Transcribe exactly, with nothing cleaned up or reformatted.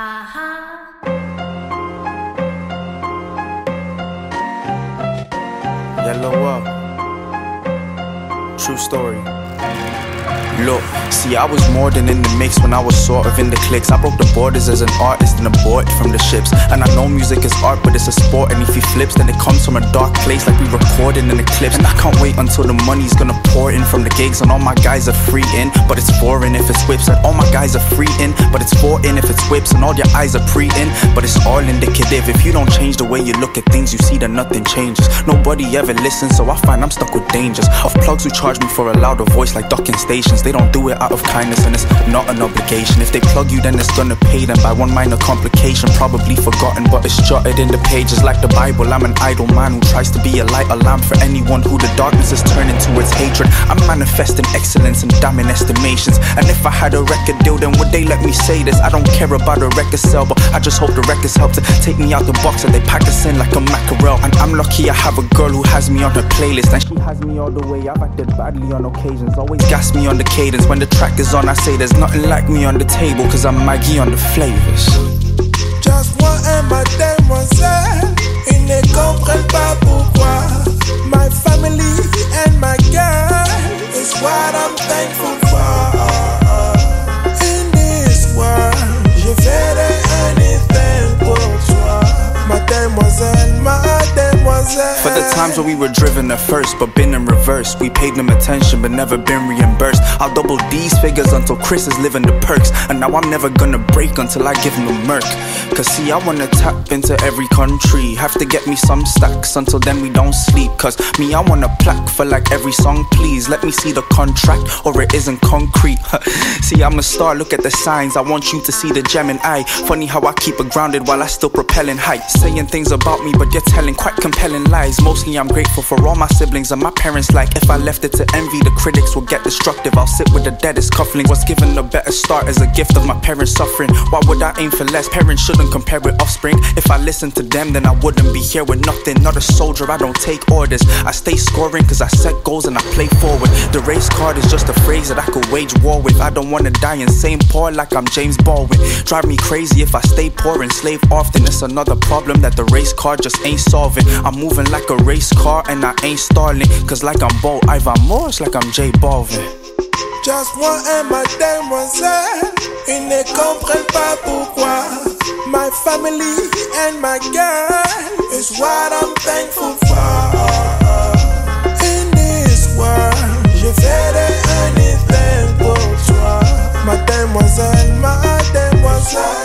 Yellow up. True story. Look, see I was more than in the mix when I was sort of in the cliques. I broke the borders as an artist and aborted from the ships. And I know music is art, but it's a sport. And if he flips, then it comes from a dark place like we recorded in the clips. And I can't wait until the money's gonna pour in from the gigs. And all my guys are free in, but it's foreign if it's whips. And all my guys are free in, but it's four in if it's whips. And all your eyes are pre in, but it's all indicative. If you don't change the way you look at things, you see that nothing changes. Nobody ever listens, so I find I'm stuck with dangers of plugs who charge me for a louder voice like docking stations. They don't do it out of kindness and it's not an obligation. If they plug you, then it's gonna pay them by one minor complication. Probably forgotten, but it's jotted in the pages like the Bible. I'm an idle man who tries to be a light, a lamp for anyone who the darkness is turning towards hatred. I'm manifesting excellence and damning estimations. And if I had a record deal, then would they let me say this? I don't care about a record sale, but I just hope the records help to take me out the box and they pack us in like a mackerel. And I'm lucky I have a girl who has me on her playlist, and she has me all the way. I've acted badly on occasions, always gas me on the cadence. When the track is on, I say there's nothing like me on the table, cause I'm Maggie on the flavors. Just moi et ma demoiselle, ils ne comprennent pas pourquoi. My family and my girl is what I'm thankful for. In this world, je ferai anything pour toi. Ma demoiselle, ma demoiselle. For the times where we were driven at first, but been in reverse. We paid them attention, but never been reimbursed. I'll double these figures until Chris is living the perks. And now I'm never gonna break until I give him a merc. Cause see, I wanna tap into every country. Have to get me some stacks, until then we don't sleep. Cause me, I want a plaque for like every song, please. Let me see the contract, or it isn't concrete. See, I'm a star, look at the signs. I want you to see the gem in eye. Funny how I keep it grounded while I still propelling heights. Saying things about me, but you're telling quite compelling lies. Mostly I'm grateful for all my siblings and my parents. Like if I left it to envy, the critics will get destructive. I'll sit with the deadest cufflinks. Was given a better start as a gift of my parents' suffering. Why would I aim for less? Parents shouldn't compare with offspring. If I listened to them, then I wouldn't be here with nothing. Not a soldier, I don't take orders. I stay scoring cause I set goals and I play forward. The race card is just a phrase that I could wage war with. I don't wanna die in Saint Paul like I'm James Baldwin. Drive me crazy if I stay poor and slave often. It's another problem that the race card just ain't solving. I'm moving like a race car and I ain't stalling. Cause like I'm Bo Ivan Morris, like I'm J Balvin. Just moi et ma demoiselle, ils ne comprennent pas pourquoi. My family and my girl is what I'm thankful for. In this world, je ferai anything pour toi. Ma demoiselle, ma demoiselle.